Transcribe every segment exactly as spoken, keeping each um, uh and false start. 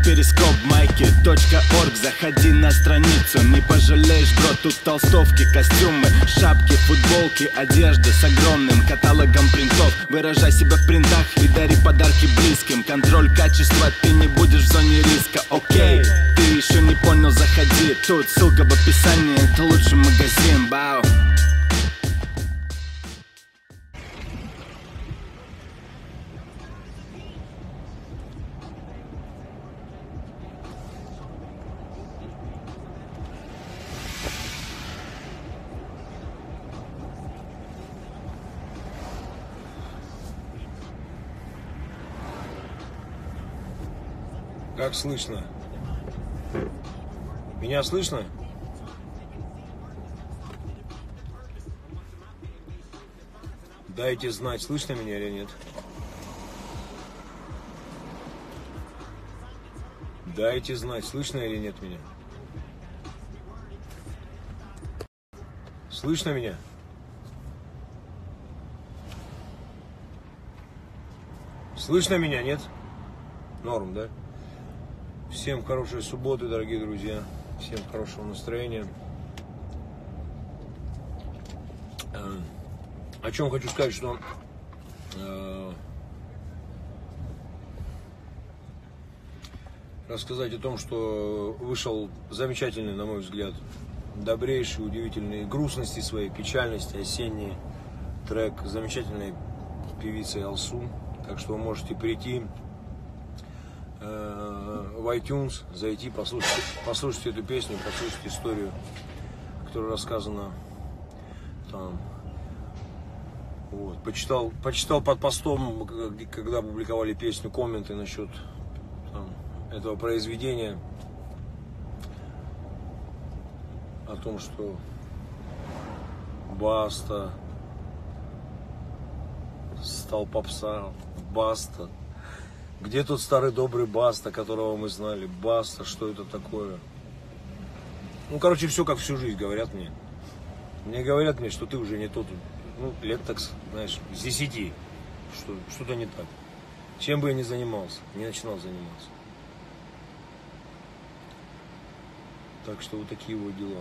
перископ майки точка орг. Заходи на страницу, не пожалеешь, бро. Тут толстовки, костюмы, шапки, футболки, одежда с огромным каталогом принтов. Выражай себя в принтах и дари подарки близким. Контроль качества, ты не будешь в зоне риска. Окей, ты еще не понял, заходи. Тут ссылка в описании, это лучший магазин. Бау. Как слышно? Меня слышно? Дайте знать, слышно меня или нет. Дайте знать, слышно или нет меня. Слышно меня? Слышно меня, нет? Норм, да? Всем хорошей субботы, дорогие друзья. Всем хорошего настроения. О чем хочу сказать, что э, рассказать о том, что вышел замечательный, на мой взгляд, добрейший, удивительный, грустности своей, печальности, осенний трек замечательной певицы Алсу. Так что вы можете прийти в iTunes, зайти, послушать, послушать эту песню, послушать историю, которая рассказана там. Вот. Почитал, почитал под постом, когда публиковали песню, комменты насчет там, этого произведения, о том, что Баста стал попса, Баста. Где тот старый добрый Баста, которого мы знали? Баста, что это такое? Ну, короче, все как всю жизнь, говорят мне. Мне говорят мне, что ты уже не тот, ну, лет, так, знаешь, с десяти, что что-то не так. Чем бы я ни занимался, не начинал заниматься. Так что вот такие вот дела.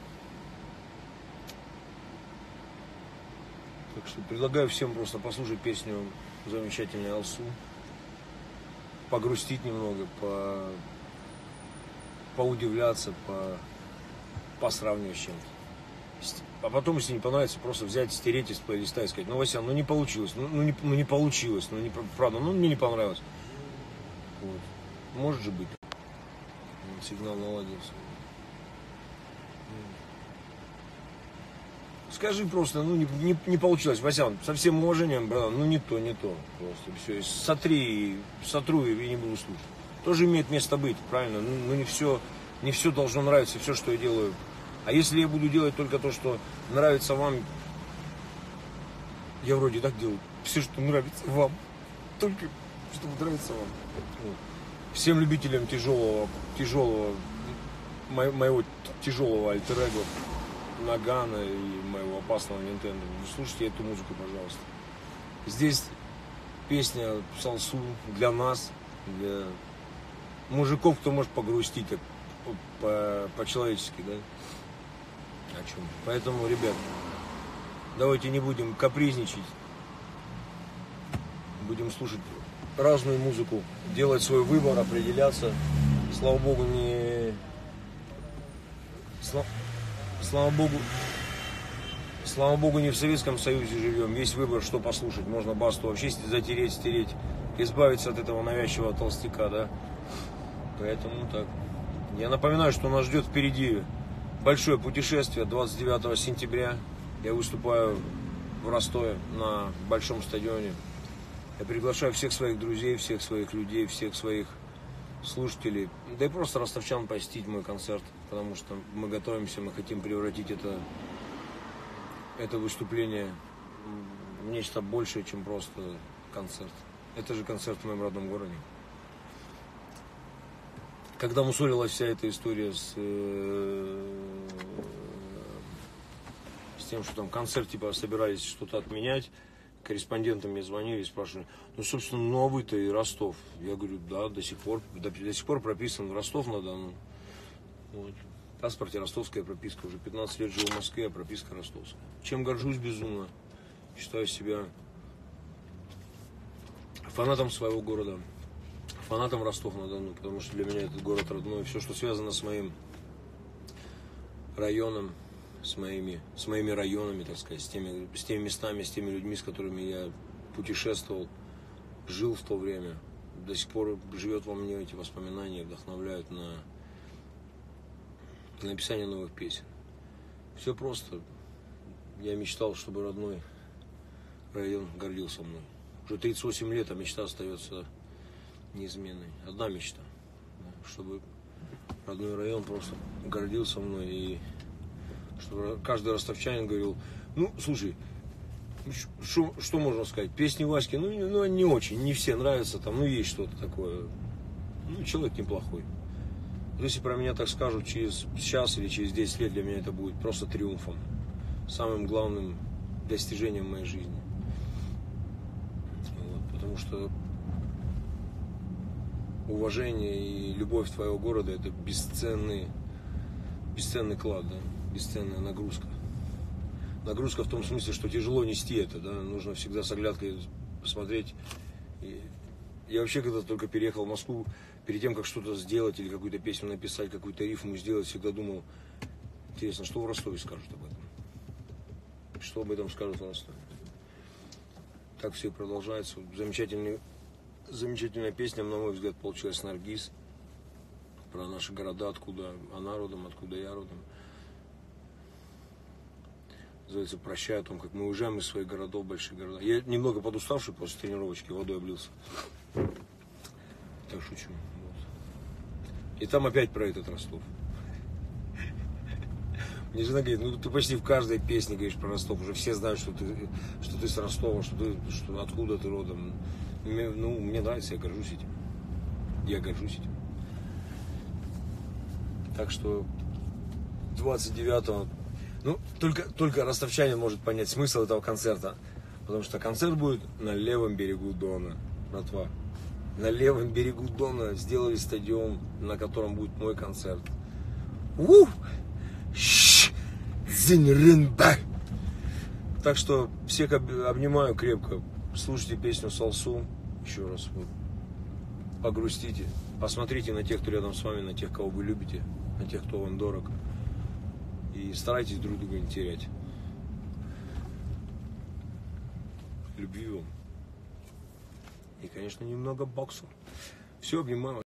Так что предлагаю всем просто послушать песню замечательной Алсу. Погрустить немного, по, поудивляться, по, посравнивать с чем-то. А потом, если не понравится, просто взять, стереть из плейлиста и сказать: ну, Вася, ну не получилось, ну, ну, не, ну не получилось, ну не, правда, ну мне не понравилось. Вот. Может же быть. Сигнал наладился. Скажи просто, ну не, не, не получилось, Вася, со всем уважением, брат, ну не то, не то. Просто все, сотри, сотру и не буду слушать. Тоже имеет место быть, правильно? Ну, ну не все, не все должно нравиться, все, что я делаю. А если я буду делать только то, что нравится вам, я вроде так делаю, все, что нравится вам, только что нравится вам. Всем любителям тяжелого, тяжелого, моего тяжелого альтер-эго, Нагана и моего опасного Nintendo. Слушайте эту музыку, пожалуйста. Здесь песня с Алсу для нас, для мужиков, кто может погрустить по-человечески, да? О чем? Поэтому, ребят, давайте не будем капризничать, будем слушать разную музыку, делать свой выбор, определяться. Слава Богу, не... Слава... Слава Богу, слава Богу, не в Советском Союзе живем. Есть выбор, что послушать. Можно Басту вообще затереть, стереть, избавиться от этого навязчивого толстяка, да. Поэтому так. Я напоминаю, что нас ждет впереди большое путешествие. двадцать девятого сентября я выступаю в Ростове на большом стадионе. Я приглашаю всех своих друзей, всех своих людей, всех своих слушателей, да и просто ростовчан посетить мой концерт, потому что мы готовимся, мы хотим превратить это, это выступление в нечто большее, чем просто концерт. Это же концерт в моем родном городе. Когда мусорилась вся эта история с, с тем, что там концерт типа собирались что-то отменять, корреспонденты мне звонили и спрашивали, ну, собственно, ну, а вы-то и Ростов. Я говорю, да, до сих пор, до, до сих пор прописан в Ростов-на-Дону. Вот. В паспорте ростовская прописка. Уже пятнадцать лет живу в Москве, а прописка ростовская. Чем горжусь безумно. Считаю себя фанатом своего города. Фанатом Ростов-на-Дону. Потому что для меня этот город родной. Все, что связано с моим районом, с моими, с моими районами, так сказать, с теми, с теми местами, с теми людьми, с которыми я путешествовал, жил в то время. До сих пор живет во мне эти воспоминания, вдохновляют на... для написания новых песен. Все просто. Я мечтал, чтобы родной район гордился мной. Уже тридцать восемь лет, а мечта остается неизменной. Одна мечта. Чтобы родной район просто гордился мной. И чтобы каждый ростовчанин говорил, ну, слушай, что, что можно сказать? Песни Васьки, ну, ну, не очень, не все нравятся, там, ну, есть что-то такое. Ну, человек неплохой. Если про меня так скажут через час или через десять лет, для меня это будет просто триумфом. Самым главным достижением моей жизни. Вот, потому что уважение и любовь твоего города — это бесценный, бесценный клад, да? Бесценная нагрузка. Нагрузка в том смысле, что тяжело нести это, да? Нужно всегда с оглядкой посмотреть. И я вообще, когда только переехал в Москву, перед тем, как что-то сделать или какую-то песню написать, какую-то рифму сделать, всегда думал, интересно, что в Ростове скажут об этом? Что об этом скажут в Ростове? Так все продолжается. Замечательный, замечательная песня, на мой взгляд, получилась Наргиз. Про наши города, откуда она родом, откуда я родом. Называется «Прощай», о том, как мы уезжаем из своих городов, больших городов. Я немного подуставший после тренировочки, водой облился. Так шучу. Вот. И там опять про этот Ростов. Мне жена говорит, ну ты почти в каждой песне говоришь про Ростов. Уже все знают, что ты, что ты с Ростова, что ты, что, откуда ты родом. Мне, ну, мне нравится, я горжусь этим. Я горжусь этим. Так что двадцать девятого... Ну, только, только ростовчанин может понять смысл этого концерта. Потому что концерт будет на левом берегу Дона. Братва. На левом берегу Дона сделали стадион, на котором будет мой концерт. У! Так что всех обнимаю крепко. Слушайте песню «Салсу». Еще раз. Вот. Погрустите. Посмотрите на тех, кто рядом с вами, на тех, кого вы любите, на тех, кто вам дорог. И старайтесь друг друга не терять. Любви вам. И, конечно, немного бокса. Все, обнимаю.